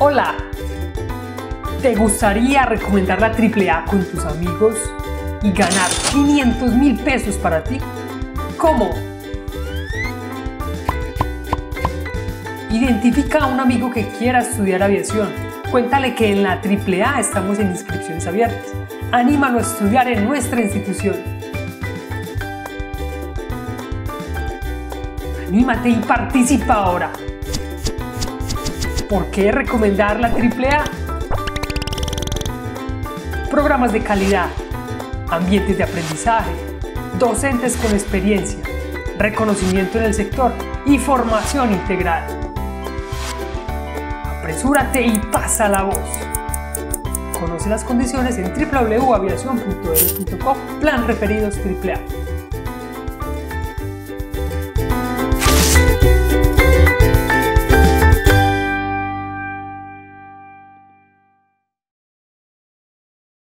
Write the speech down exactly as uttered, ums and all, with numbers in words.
Hola, ¿te gustaría recomendar la triple A con tus amigos y ganar quinientos mil pesos para ti? ¿Cómo? Identifica a un amigo que quiera estudiar aviación. Cuéntale que en la triple A estamos en inscripciones abiertas. Anímalo a estudiar en nuestra institución. Anímate y participa ahora. ¿Por qué recomendar la triple A? Programas de calidad, ambientes de aprendizaje, docentes con experiencia, reconocimiento en el sector y formación integral. Apresúrate y pasa la voz. Conoce las condiciones en w w w punto aviación punto e d u punto co. Plan referidos triple A.